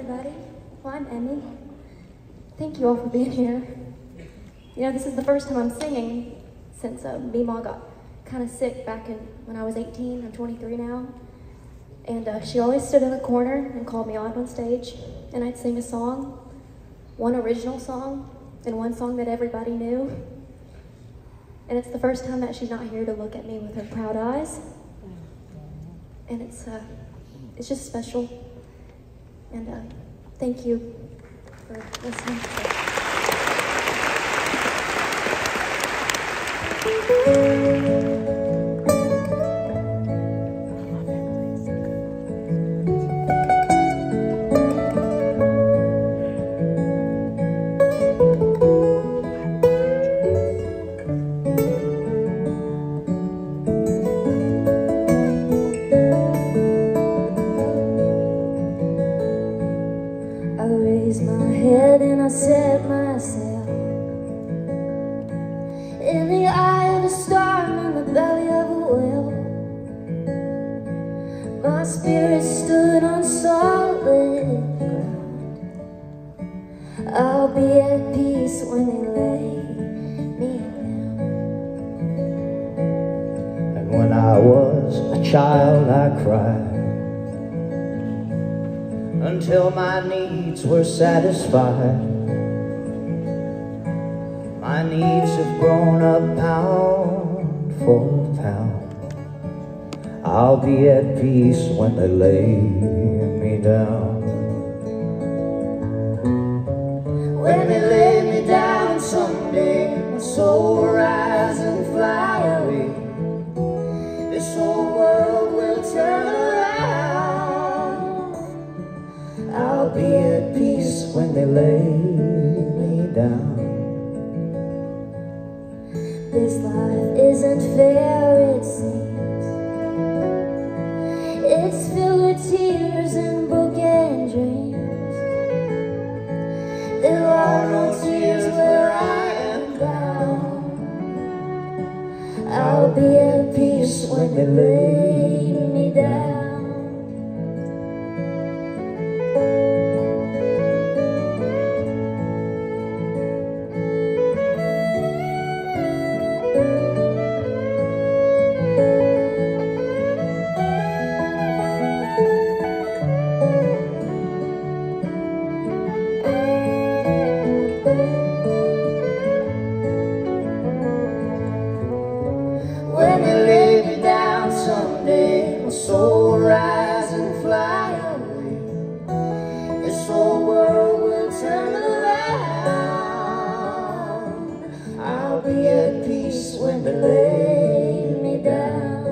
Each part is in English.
everybody. Well, I'm Emmy. Thank you all for being here. You know, this is the first time I'm singing since Meemaw got kind of sick back when I was 18. I'm 23 now. And she always stood in the corner and called me on stage, and I'd sing a song, one original song, and one song that everybody knew. And it's the first time that she's not here to look at me with her proud eyes. And it's just special. And thank you for listening. I raised my head and I set myself in the eye of a storm, in the belly of a whale. My spirit stood on solid ground. I'll be at peace when they lay me down. And when I was a child I cried until my needs were satisfied. My needs have grown up pound for pound. I'll be at peace when they lay me down. When they lay me down someday, my soul will rise and fly away. This whole world will turn around. I'll be at peace when they lay me down. This life isn't fair, it seems. It's filled with tears and broken dreams. There are no tears where I am bound. I'll be at peace when they lay me down. When they lay me down someday, my soul will rise and fly away. This whole world will turn around. I'll be at peace when they lay me down.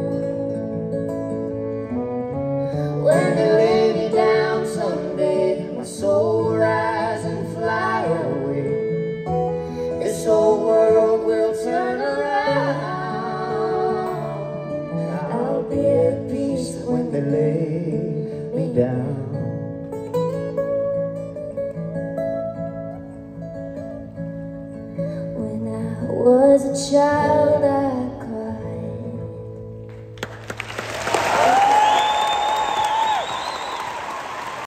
When they lay me down someday, my soul will rise and fly away. This whole world will turn around. I'll be at peace when they lay me down. When I was a child